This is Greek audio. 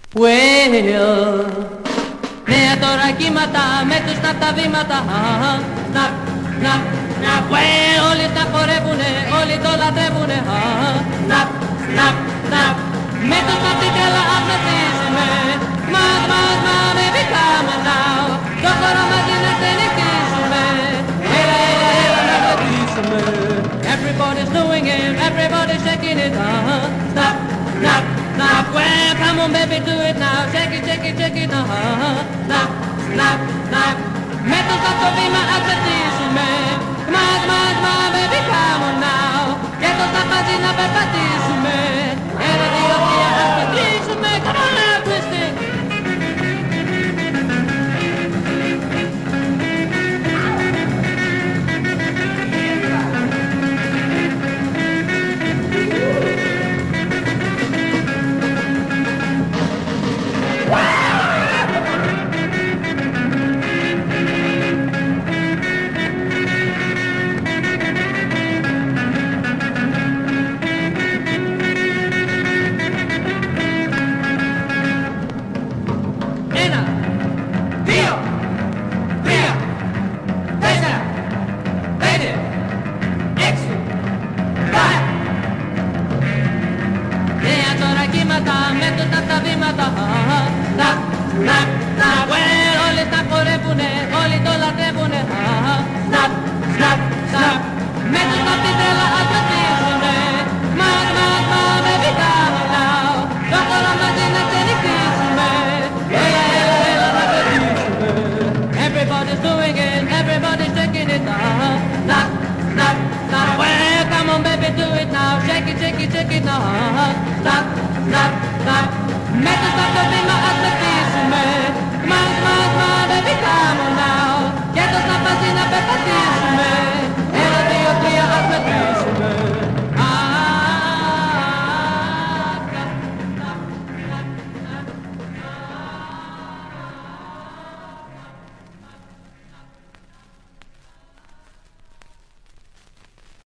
Well, νέα τώρα κύματα με τους snap τα βήματα. Snap, snap, snap. Well, όλοι τα χορεύουνε, όλοι το λατρεύουνε. Snap, snap, snap. Με το snap την τρέλα απνοτίζουμε. Μας, baby, come on now. Το χώρο μαζί να ξενυχτήσουμε. Έλα, έλα, έλα να κρατήσουμε. Everybody's doing it, everybody's shaking it. Snap, snap, snap. Well, come on, baby, do it now. Shake it, shake it, shake it. Snap, snap, snap. Με το snap το βήμα ας πετήσουμε. Μας, baby, come on now. Και το snap μαζί να περπατήσουμε. Ένα, δύο, τρία, ας πατήσουμε. Come on now, twist it. Με τους τα βήματα. Snap, snap, snap. Well, όλοι τα χορεύουνε, όλοι το λατρεύουνε. Snap, snap, snap. Με τους τα την τρέλα ας